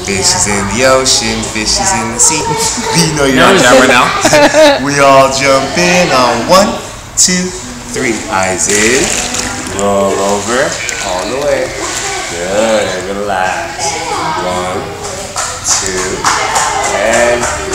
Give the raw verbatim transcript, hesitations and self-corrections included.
Fishes in the ocean, fishes in the sea. You know you're on camera now. We all jump in on one, two, three. Eyes in. Roll over. All the way. Good. Relax. One, two, and